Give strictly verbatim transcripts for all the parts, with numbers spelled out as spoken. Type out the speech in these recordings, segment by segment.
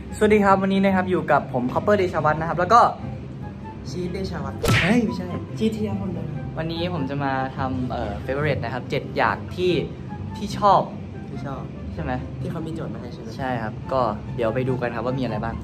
สวัสดีครับวันนี้นะครับอยู่กับผมคอปเปอร์เดชวัฒน์นะครับแล้วก็ชีสเดชวัฒน์เฮ้ยไม่ใช่ชีสที่ยังคนเดิมวันนี้ผมจะมาทำเอ่อเฟเวอร์เรตนะครับเจ็ดอย่างที่ที่ชอบที่ชอบใช่ไหมที่เขามีโจทย์มาให้ใช่ไหมใช่ครับก็เดี๋ยวไปดูกันครับว่ามีอะไรบ้าง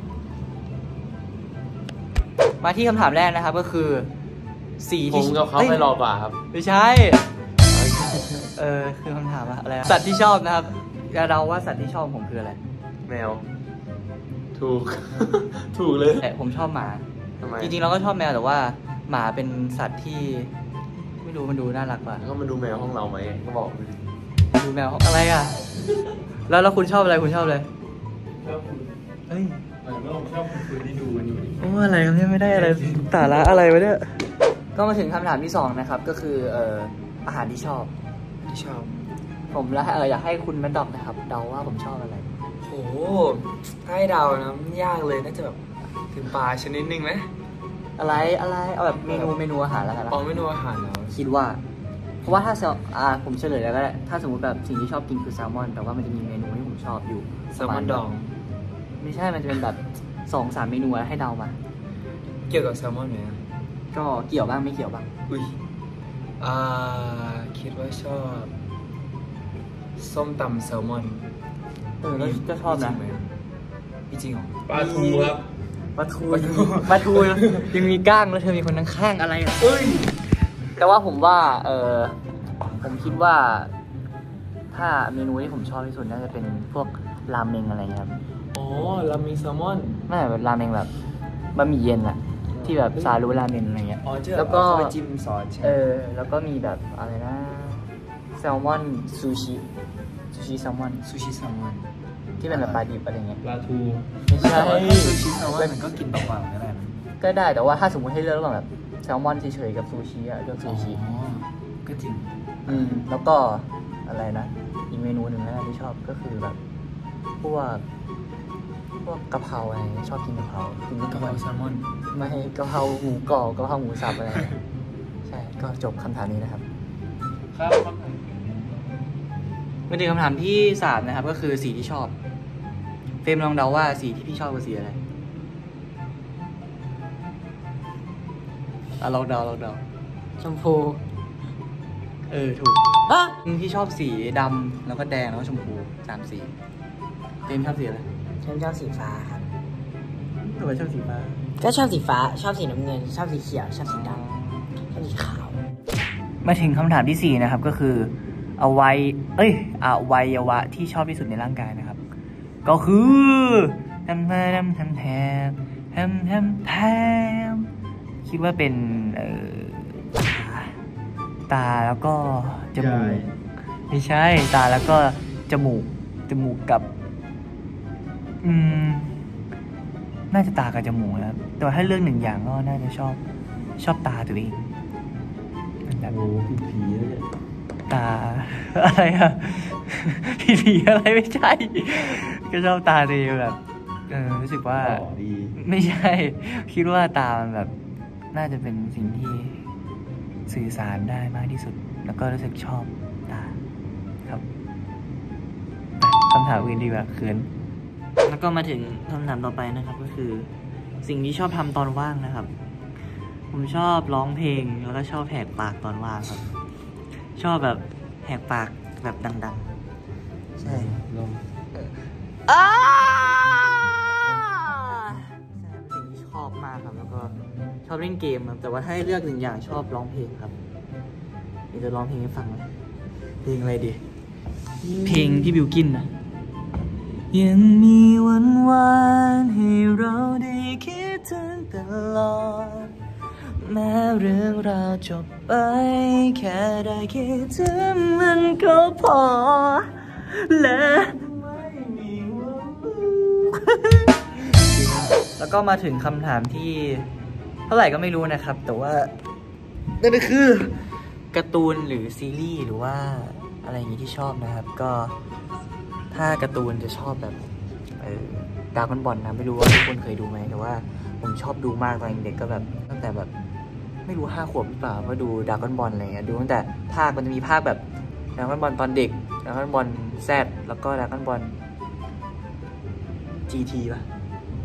มาที่คำถามแรกนะครับก็คือสีที่ผมกับเขาไปรอป่าครับไม่ใช่เออคือคำถามอะไรสัตว์ที่ชอบนะครับเราว่าสัตว์ที่ชอบผมคืออะไรแมวถูก ถูกเลยแต่ผมชอบหมาจริงๆเราก็ชอบแมวแต่ว่าหมาเป็นสัตว์ที่ไม่รู้มันดูน่ารักกว่าก็มันดูแมวห้องเราไหมก็บอกดูแมวอะไรอ่ะแล้วแล้วคุณชอบอะไรคุณชอบอะไรชอบคุณเฮ้ยไม่ผมชอบคุณคุณที่ดูมันอยู่โอ้อะไรกันเนี่ยไม่ได้อะไรสาระอะไรวะเนี่ยก็มาถึงคำถามที่สองนะครับก็คือเอ่ออาหารที่ชอบที่ชอบผมแล้วเอออยากให้คุณแมดด็อกนะครับเดาว่าผมชอบอะไรโอ้ถ้าให้เดานะยากเลยน่าจะแบบถึงปลาชนิดนึงไหมอะไรอะไรเอาแบบเมนูเมนูอาหารแล้วกันนะอ๋อเมนูอาหารแล้วคิดว่าเพราะว่าถ้าเซลอ่าผมเฉลยแล้วก็ได้ถ้าสมมติแบบสิ่งที่ชอบกินคือแซลมอนแต่ว่ามันจะมีเมนูที่ผมชอบอยู่แซลมอนดองไม่ใช่มันจะเป็นแบบสองสามเมนูให้เดามาเกี่ยวกับแซลมอนไหมก็เกี่ยวบ้างไม่เกี่ยวบ้างอุ้ยอ่าคิดว่าชอบส้มตำแซลมอนเออแล้วก็ชอบนะจริงเหรอปลาทูครับปลาทูปลาทูยังมีก้างแล้วเธอมีคนข้างๆอะไรเอ้ยแต่ว่าผมว่าเออผมคิดว่าถ้าเมนูที่ผมชอบที่สุดน่าจะเป็นพวกราเมงอะไรเงี้ยครับอ๋อราเมงแซลมอนไม่แบบราเมงแบบบะหมี่เย็นอะที่แบบซาลุราเมงอะไรเงี้ยแล้วก็ไปจิ้มซอสเออแล้วก็มีแบบอะไรนะแซลมอนซูชิซูชิแซลมอนซูชิแซลมอนที่เป็นแบบปลาดิบอะไรเงี้ยปลาทูไม่ใช่ซูชิแซลมอนมันก็กินเปล่าๆก็ได้ก็ได้แต่ว่าถ้าสมมติให้เลือกระหว่างแบบแซลมอนเฉยๆกับซูชิอะเลือกซูชิอ๋อก็จริงอืมแล้วก็อะไรนะอีกเมนูหนึ่งนะที่ชอบก็คือแบบพวกพวกกะเพราอะไรชอบกินกะเพรากินกะเพราแซลมอนไม่กะเพราหมูกรอบกะเพราหมูสับอะไรใช่ก็จบคำถามนี้นะครับครับมาถึงคำถามที่สามนะครับก็คือสีที่ชอบเฟรมลองเดาว่าสีที่พี่ชอบคือสีอะไรอ่ะลองเดาลองเดาชมพูเออถูกอ่ะพี่ชอบสีดำแล้วก็แดงแล้วก็ชมพูสามสีเฟรมชอบสีอะไรฉันชอบสีฟ้าครับทำไมชอบสีฟ้าก็ชอบสีฟ้าชอบสีน้ำเงินชอบสีเขียวชอบสีดำชอบสีขาวมาถึงคำถามที่สี่นะครับก็คืออวัยเอ้ยอวัยวะที่ชอบที่สุดในร่างกายนะครับก็คือแทมแทมแทมแทมแทมแทมแทมคิดว่าเป็นเอ่อตาแล้วก็จมูกไม่ใช่ตาแล้วก็จมูกจมูกกับอืมน่าจะตากับจมูกนะครับแต่ถ้าเลือกหนึ่งอย่างก็น่าจะชอบชอบตาตัวเองโอ้ผีผีเลยตาอะไรอะผีผีอะไรไม่ใช่ก็ชอบตาตัวเองแบบเออรู้สึกว่าไม่ใช่คิดว่าตามันแบบน่าจะเป็นสิ่งที่สื่อสารได้มากที่สุดแล้วก็รู้สึกชอบตาครับคำถามอื่นดีกว่าเขินแล้วก็มาถึงคำถามต่อไปนะครับก็คือสิ่งที่ชอบทำตอนว่างนะครับผมชอบร้องเพลงแล้วก็ชอบแหกปากตอนว่างครับชอบแบบแหกปากแบบดังๆใช่ลงอ้าใช่เป็นสิ่งที่ชอบมากครับแล้วก็ชอบเล่นเกมครับแต่ว่าถ้าให้เลือกหนึ่งอย่างชอบร้องเพลงครับอยากจะร้องเพลงให้ฟังไหมเพลงอะไรดีเพลงพี่บิวกินนะยังมีวันวานให้เราได้คิดถึงตลอดแม้เรื่องราวจบไปแค่ได้คิดถึงมันก็พอและไม่มีวันแล้วก็มาถึงคำถามที่เท่าไหร่ก็ไม่รู้นะครับแต่ว่านั่นก็คือการ์ตูนหรือซีรีส์หรือว่าอะไรอย่างนี้ที่ชอบนะครับก็ถ้าการ์ตูนจะชอบแบบเออดราก้อนบอลนะไม่รู้ว่าทุกคนเคยดูไหมแต่ว่าผมชอบดูมากตอนเด็กก็แบบตั้งแต่แบบไม่รู้ห้าขวบหรือเปล่าก็ดูดราก้อนบอลอะไรเงี้ยดูตั้งแต่ภาคมันจะมีภาคแบบดราก้อนบอลตอนเด็กดราก้อนบอลแซดแล้วก็ดราก้อนบอลจีทีป่ะ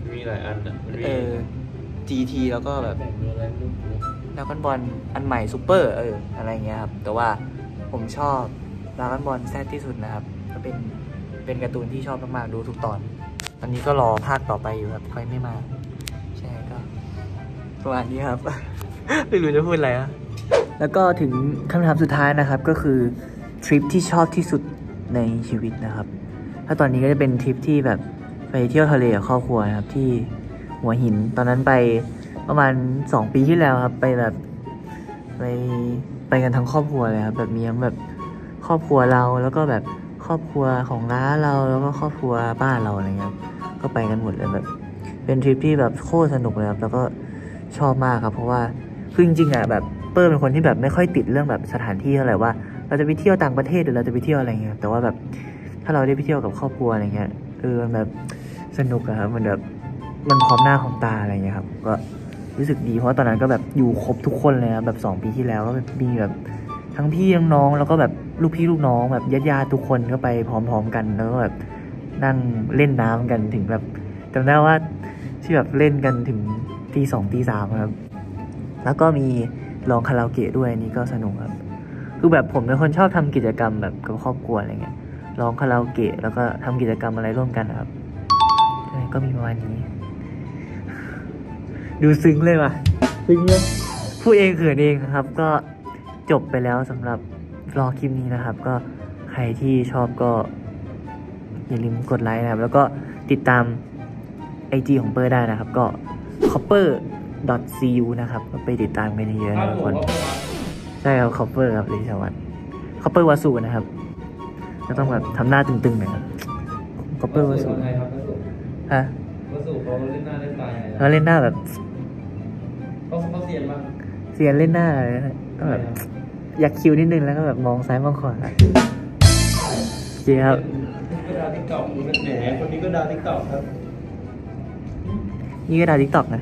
มีหลายอันอ่ะมันมีเออ จี ที แล้วก็แบบแบ่งเป็นอะไรลูกดราก้อนบอลอันใหม่ซูเปอร์เอออะไรเงี้ยครับแต่ว่าผมชอบดราก้อนบอลแซดที่สุดนะครับก็เป็นเป็นการ์ตูนที่ชอบมากๆดูทุกตอนตอนนี้ก็รอภาคต่อไปอยู่ครับค่อยไม่มาใช่ก็ประมาณนี้ครับ ไม่รู้จะพูดอะไรอะแล้วก็ถึงคำถามสุดท้ายนะครับก็คือทริปที่ชอบที่สุดในชีวิตนะครับถ้าตอนนี้ก็จะเป็นทริปที่แบบไปเที่ยวทะเลกับครอบครัวนะครับที่หัวหินตอนนั้นไปประมาณสองปีที่แล้วครับไปแบบไปไปกันทั้งครอบครัวเลยครับแบบมีทั้งแบบครอบครัวเราแล้วก็แบบครอบครัวของน้าเราแล้วก็ครอบครัวบ้านเราอะไรเงี้ยก็ไปกันหมดเลยแบบเป็นทริปที่แบบโคตรสนุกเลยครับแล้วก็ชอบมากครับเพราะว่าคือจริงๆอ่ะแบบเปิ้ลเป็นคนที่แบบไม่ค่อยติดเรื่องแบบสถานที่เท่าไหร่ว่าเราจะไปเที่ยวต่างประเทศหรือเราจะไปเที่ยวอะไรเงี้ยแต่ว่าแบบถ้าเราได้ไปเที่ยวกับครอบครัวอะไรเงี้ยเออมันแบบสนุกอะครับมันแบบมันพร้อมหน้าพร้อมตาอะไรเงี้ยครับก็รู้สึกดีเพราะตอนนั้นก็แบบอยู่ครบทุกคนเลยนะแบบสองปีที่แล้วก็มีแบบทั้งพี่ทั้งน้องแล้วก็แบบลูกพี่ลูกน้องแบบญาติๆทุกคนก็ไปพร้อมๆกันแล้วก็แบบนั่งเล่นน้ำกันถึงแบบจำได้ว่าที่แบบเล่นกันถึงตีสองตีสามครับแล้วก็มีร้องคาราโอเกะด้วยนี่ก็สนุกครับคือแบบผมเป็นคนชอบทำกิจกรรมแบบกับครอบครัวอะไรเงี้ยร้องคาราโอเกะแล้วก็ทำกิจกรรมอะไรร่วมกันนะครับใช่ก็มีประมาณนี้ดูซึ้งเลยว่ะซึ้งเลยพูดเองเขินเองนะครับก็จบไปแล้วสำหรับรอคลิปนี้นะครับก็ใครที่ชอบก็อย่าลืมกดไลค์นะครับแล้วก็ติดตาม ไอ จี ของเปอร์ได้นะครับก็ คอปเปอร์ ดอท ซี ยู นะครับก็ไปติดตามกันเยอะๆนะทุกคนใช่ครับ Copper ครับลิชวัต Copper วาสุนะครับก็ต้องแบบทำหน้าตึงๆหน่อยครับ Copper วาสุฮะวาสุเขาเล่นหน้าเล่นตาไงเขาเล่นหน้าแบบเขาเขาเซียนมากเซียนเล่นหน้าเลยนะก็แบบยักคิ้วนิดนึงแล้วก็แบบมองซ้ายมองขวาโอเคครับก็ดาวติ๊กต็อกแหมคนนี้ก็ดาวติ๊กต็อกครับนี่ก็ดาวทิกตอกนะ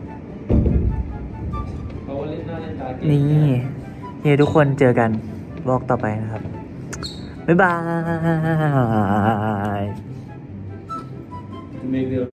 เขาเล่นหน้าเล่นตาเก่งนี่เฮ้ทุกคนเจอกันบล็อกต่อไปนะครับ บ๊ายบายเมเกล